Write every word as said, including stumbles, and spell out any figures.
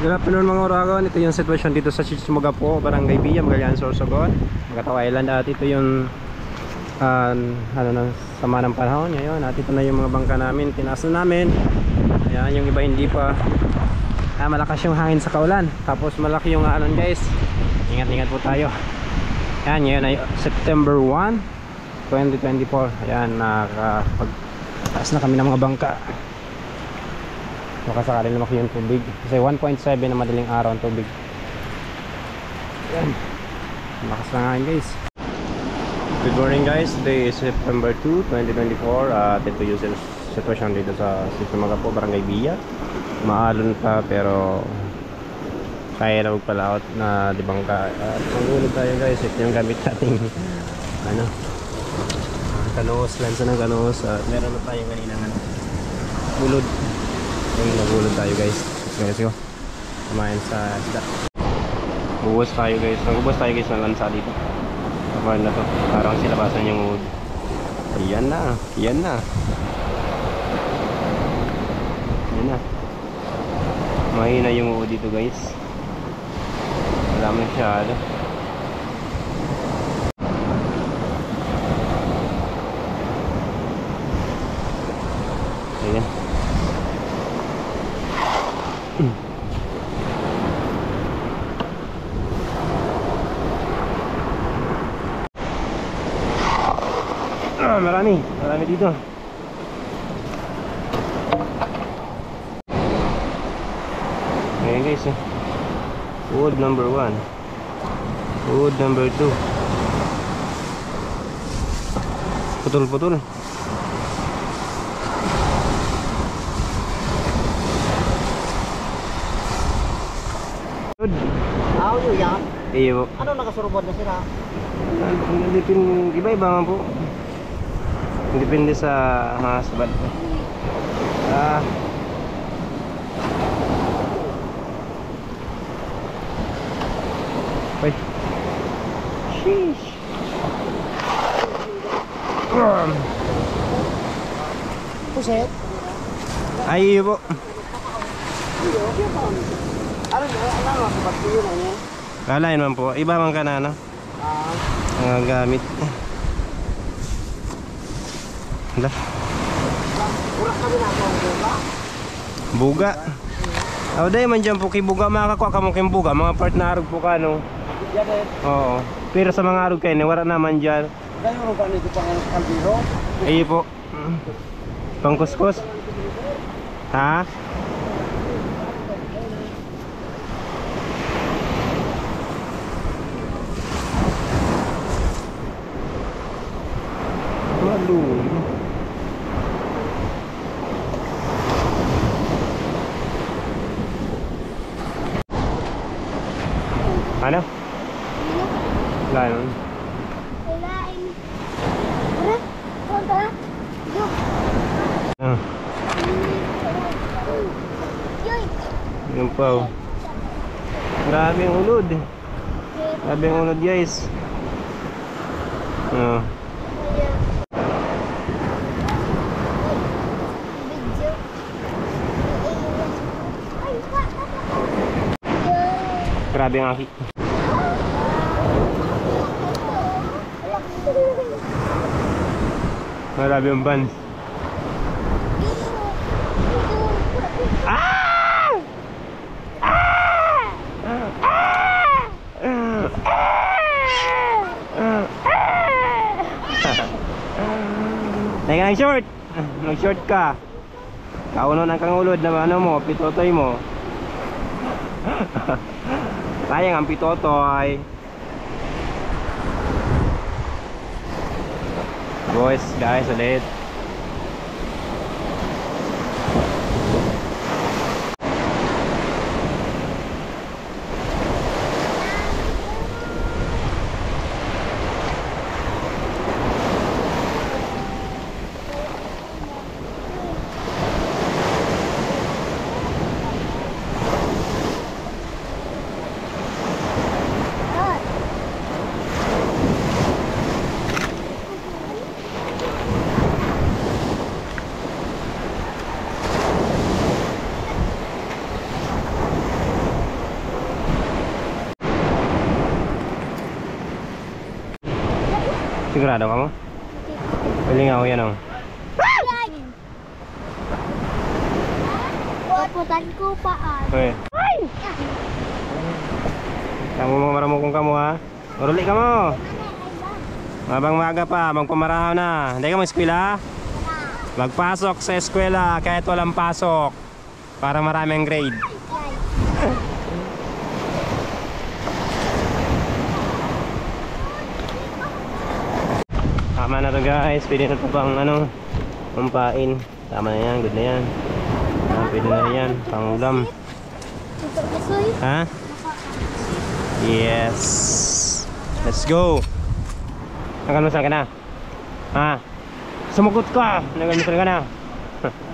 Good afternoon mga Oragon. Ito yung sitwasyon dito sa Chismogapo, Barangay Villa, Magallanes, Sorsogon, Macataw Island. At ito yung uh, ano na, sama ng panahon ngayon. At ito na yung mga bangka namin, tinaas na namin. Ayan, yung iba hindi pa. Ah, malakas yung hangin sa kaulan. Tapos malaki yung alon guys. Ingat-ingat po tayo. Ayan, ngayon ay September first, twenty twenty-four. Ayan, nakapagtaas na kami ng mga bangka. Baka sakali lumaki yung tubig kasi one point seven na madaling araw ang tubig. Ayan, lakas na nga guys. Good morning guys, today is September second, twenty twenty-four. At ito yung sitwasyon dito sa Chismogapo, Barangay Villa. Maalon pa pero kaya na magpalaot na di bangka. At magulog tayo guys, ito yung gamit nating ano, kanoos, lansa ng kanoos. At meron na tayong kanina nga bulod. Ayun, nagulog tayo guys. Let's go. Kumain sa isda. Buwas tayo guys. Nagbuwas tayo guys ng lansa dito. Kapag na to. Parang silabasan yung wood. Ayan na. Ayan na. Ayan na. Mahina yung wood dito guys. Wala masyado. Ayan. Ah, marami, marami dito. Ayan guys, eh. Wood number one, wood number two. Putol-putol. Ako yun yan? Iyo. Ano nakasurubod na sila? Depende, iba-iba nga po. Depende sa mga sabat. Ah. Wait. Sheesh. Puset? Ay, iyo po. Ano yun? Ano ang sabat ko yun eh? Kalain man po. Iba man ka na, no? Ah. Ang gamit. Hala. Urak kami na ako ang buga? Buga. Aw day man dyan po kay buga. Makakuha ka mo kay buga. Mga part na arog po ka, no? Yan eh. Oo. Pero sa mga arog kayo, wala naman dyan. Gano'n rin ka nito pang kalbiro? Ay po. Pangkuskus. Ha? Waduh. Ano? Lain. Lain. Tara, konta. Yo. Ah, Yoy. yun pa oh. Grabe ang ulod. Grabe ang ulod guys. Ah. Grabe ang aki. Grabe ang bans. Ah! Ah! Teka ng short. Nag-short ka. Kauno ng kangulod na ano mo, pitotoy mo. Sayang ang pitotoy. Boys, guys, ulit. Sigurado ka mo? Piling ako yan oh. Puputan ko paan. Okay. Ay! Kamu mo maramukong kamo ha. Maruli ka mo. Mabang maga pa, magpamarahaw na. Hindi ka mo eskwela? Magpasok sa eskwela kahit walang pasok. Para maraming grade. Tama na to guys, pwede na to pang ano, umpain. Tama na yan, good na yan. Ah, pwede na yan, pang ulam. Ito kasoy. Ha? Yes. Let's go. Nagkanusan ka na? Ha? Sumugot ka. Nagkanusan ka na?